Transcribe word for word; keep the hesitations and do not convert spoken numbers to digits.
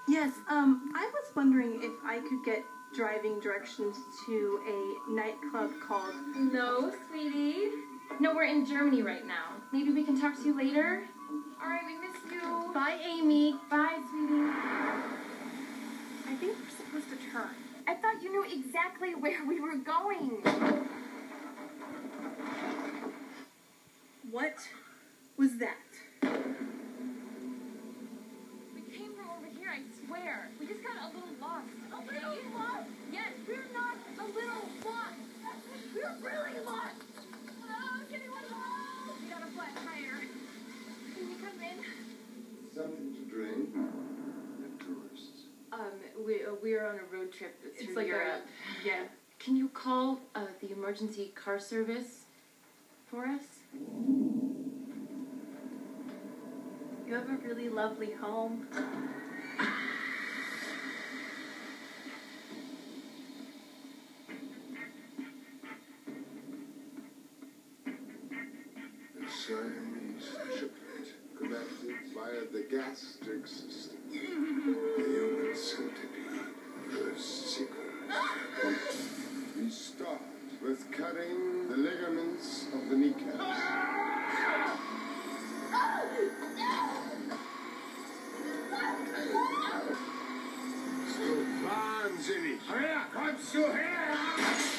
Yes, um, I was wondering if I could get driving directions to a nightclub called... No, sweetie. No, we're in Germany right now. Maybe we can talk to you later? All right, we miss you. Bye, Amy. Bye, sweetie. I think we're supposed to turn. I thought you knew exactly where we were going. What was that? We came from over here, I swear. We just got a little lost. A little lost? Yes, we're not a little lost. We're really lost. Oh, can anyone help? We got a flat tire. Can you come in? Something to drink? The tourists. Um, we, uh, we're on a road trip through It's like Europe. a... Yeah. Can you call uh, the emergency car service for us? You have a really lovely home. The Siamese triplet connected via the gastric system. The human centipede first sequence. We start with cutting the ligaments of the kneecaps. So, Wahnsinn! Kommst du her?